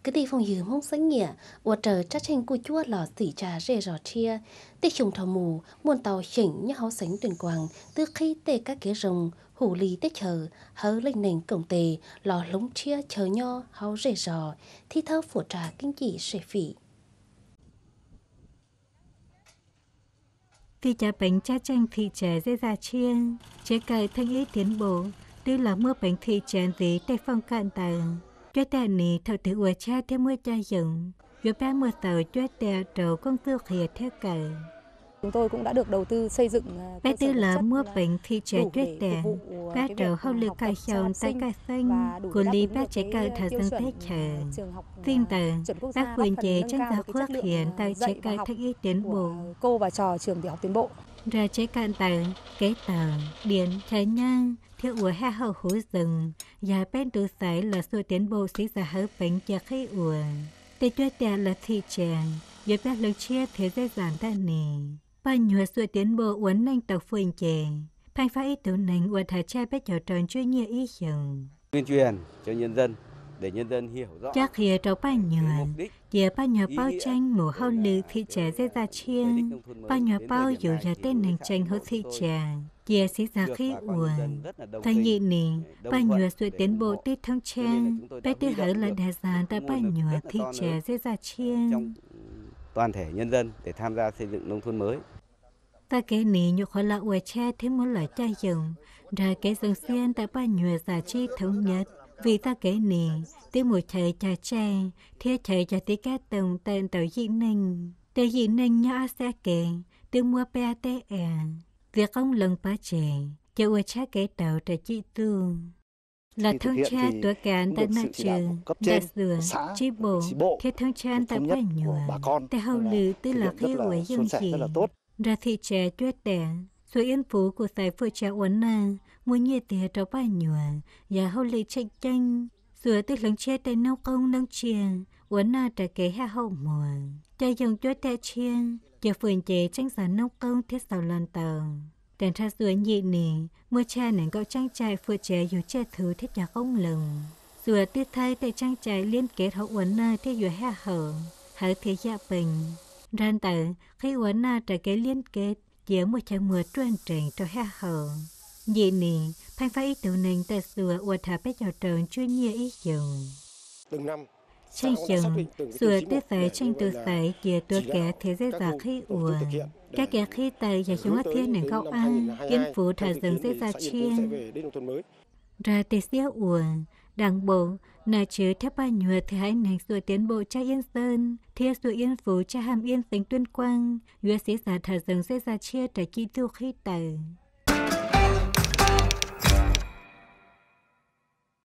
cái đi phong dư mong sáng nghĩa, và trời chắc chắn của chúa lò xỉ trà rê rò chia, tê trùng thảo mù, muôn tàu chỉnh như háo sánh tuyển quang, từ khi tê các kế rồng, hủ lì tê chờ, hớ lên nền cổng tề, lò lúng chia chờ nho, háo rê rò, thi thơ phổ trà kinh chỉ sệ phỉ. Thì cha bánh cha chanh thị trẻ dễ ra chiên, chế cài thanh ý tiến bộ, đưa là mua bánh thị trẻ gì tay phong cạn tờ. Cho ta nì thầu tử ua cha theo mua cha dựng, vừa ba mua tàu cho ta trầu công tư khía theo cờ. Chúng tôi cũng đã được đầu tư xây dựng Ba tư là mua bánh thị trẻ cho ta, ba trầu hậu lực cài chồng tay cài xanh, của lý ba chế cài thờ dân tết chờ. Tin tờ, bác quyền chế chân giáo khoác hiện tại chế cài thanh ý tiến bộ. Cô và trò trường tiểu học tiến bộ. Ra chế cạn tờ, kế tờ, điện, trái nhang, theo ủa ha hậu hú rừng, và bên tù sải là số tiến bộ sĩ giả hớ bánh cho khi ủa. Tê cho ta là thị tràng, và bác lực chia thế giới giản ta nì. Ba nhùa số tiến bộ uốn nành tộc phường chè, phanh phá ý tụ nành uốn thả cha bé trò tròn chuyên nhiều ý dừng. Tuyên truyền cho nhân dân, để nhân dân hiểu rõ. Chắc hiểu trò ba nhùa, giờ ba nhùa bao tranh mùa hậu lư thị trẻ dây ra chiên, ba nhùa bao dù giờ tên nành tranh hữu thị trẻ. Giờ sĩ giả khi uổng, thay nhị nì, ba nhùa sự tiến bộ tiết thông trang, bé tiết hở là đà giàn ta ba nhùa thị trẻ dễ ra chiên. Toàn thể nhân dân để tham gia xây dựng nông thôn mới. Ta kế nì nhục khỏi là uổng cha thêm một lời cha dùng, ra kế dòng xiên ta ba nhùa giả chi thống nhất. Vì ta kế nì, tiếng mùi thầy trà cha, thiết thầy trà tí cá tông tên tàu dị ninh. Tàu dị ninh nhỏ xa kề, tiếng mua bè tê việc ông lần bá trẻ, cho ua cha kế tàu trả chị tu. Là thông cha tuổi cán tại nạ trường, đã sửa, chi bộ, thế thông cha tại ba nhùa, tại hậu lư tư là khi ua dùng chỉ. Ra thị trẻ tuyết đẻ, số yên phú của tài phụ trẻ uốn na, muốn nhiệt tìa cho ba nhùa, và hậu lì tranh tranh. Sửa tư lưng che tại nấu công nâng chiên, uốn na trả kế hạ hậu mùa. Cha dùng tuyết đẻ chiên, giờ phường chế tranh giả nông công thiết sầu lần tàu. Đèn tra sửa nhị nì, mua cha nền cậu trang trại phụ trẻ dù che thứ thiết nhà không lừng. Sửa tiết thay tại trang trại liên kết hậu uốn na thiết dù hạ hở, hở thế dạ bình. Ràn tờ, khi uốn na trả kế liên kết, giữa một cha mùa truyền trình cho hạ hở. Nhị nì, phanh phá ý tụ nền tại sửa uốn thả bé nhỏ trơn chuyên nhiều ý dùng. Từng năm, Tranh chừng, sửa tiết phải tranh từ phải chiaตัวkẻ thế giới giả khi ủa. Các kẻ khi tài và chúng thiên nền gạo ăn, yên phủ thả dừng dễ ra chiên. Ra tê xíu ủa, đảng bộ, nà chứ theo ba nhùa thì hãy nền sửa tiến bộ cha yên sơn, theo sửa yên phủ cha hàm yên tính tuyên quang, vừa xí giả thả dừng dễ ra chia trả chi tiêu khi tài.